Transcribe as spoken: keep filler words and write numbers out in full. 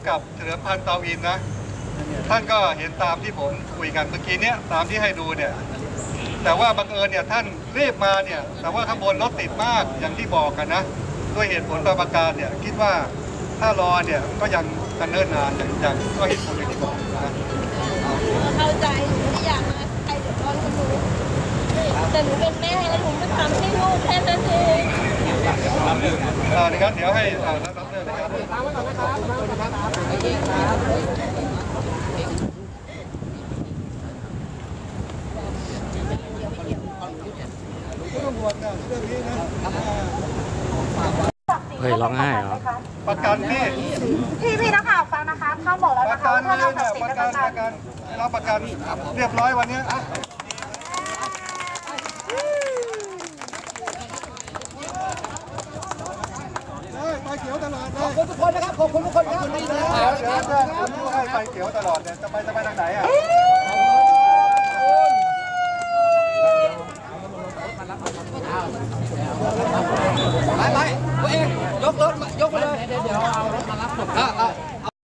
กับเฉลิมพันธ์เตาอินนะท่านก็เห็นตามที่ผมคุยกันเมื่อกี้เนี้ยตามที่ให้ดูเนี่ยแต่ว่าบังเอิญเนี่ยท่านรีบมาเนี่ยแต่ว่าข้างบนรถติดมากอย่างที่บอกกันนะด้วยเหตุผลบางประการเนี่ยคิดว่าถ้ารอเนี่ยก็ยังกันเนิ่นนานอย่างอย่างก็เหตุผลอย่างที่บอกนะเข้าใจหนูไม่อยากมาใครเดือดร้อนกับหนูแต่หนูเป็นแม่แล้วหนูมาทำให้ลูกแค่นั้นเองอ่าในการเดี๋ยวให้อ่ารับเรื่องนะครับตามไว้ก่อนนะครับเฮ้ยร้องไห้เหรอประกันพี่พี่พี่นักข่าวฟังนะคะเขาบอกแล้วนะคะว่าถ้าเราตัดสินประกันประกันรับประกันเรียบร้อยวันนี้ไฟเขียวตลอดเลยขอบคุณทุกคนนะครับขอบคุณทุกคนครับเดี๋ยวเดี๋ยวเดี๋ยวคุณผู้ให้ไฟเขียวตลอดเนี่ยจะไปจะไปทางไหนอ่ะไปไปตัวเองยกรถยกมาเลยเดี๋ยวเอารถมารับศพ